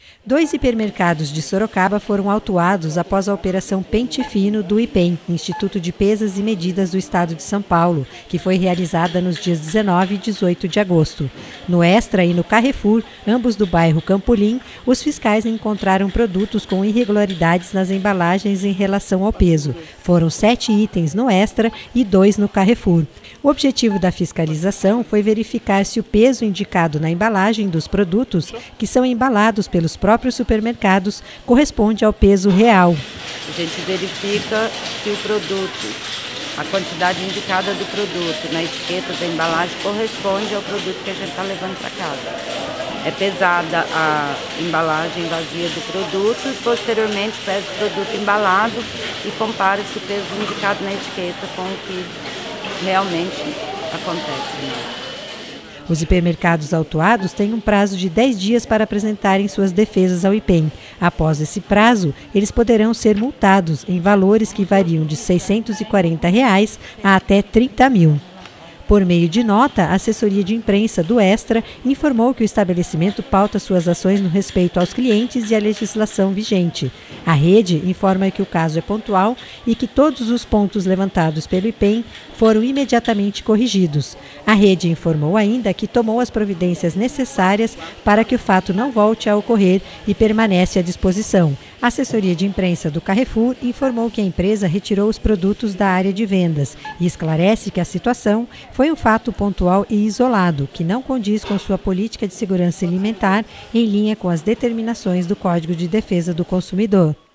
2 hipermercados de Sorocaba foram autuados após a Operação Pente Fino do IPEM, Instituto de Pesas e Medidas do Estado de São Paulo, que foi realizada nos dias 19 e 18 de agosto. No Extra e no Carrefour, ambos do bairro Campolim, os fiscais encontraram produtos com irregularidades nas embalagens em relação ao peso. Foram 7 itens no Extra e 2 no Carrefour. O objetivo da fiscalização foi verificar se o peso indicado na embalagem dos produtos, que são embalados pelos próprios supermercados, corresponde ao peso real. A gente verifica se o produto, a quantidade indicada do produto na etiqueta da embalagem corresponde ao produto que a gente está levando para casa. É pesada a embalagem vazia do produto e posteriormente pesa o produto embalado e compara esse peso indicado na etiqueta com o que realmente acontece. Os hipermercados autuados têm um prazo de 10 dias para apresentarem suas defesas ao IPEM. Após esse prazo, eles poderão ser multados em valores que variam de R$ 640 a até 30 mil. Por meio de nota, a assessoria de imprensa do Extra informou que o estabelecimento pauta suas ações no respeito aos clientes e à legislação vigente. A rede informa que o caso é pontual e que todos os pontos levantados pelo IPEM foram imediatamente corrigidos. A rede informou ainda que tomou as providências necessárias para que o fato não volte a ocorrer e permanece à disposição. A assessoria de imprensa do Carrefour informou que a empresa retirou os produtos da área de vendas e esclarece que a situação foi um fato pontual e isolado, que não condiz com sua política de segurança alimentar em linha com as determinações do Código de Defesa do Consumidor.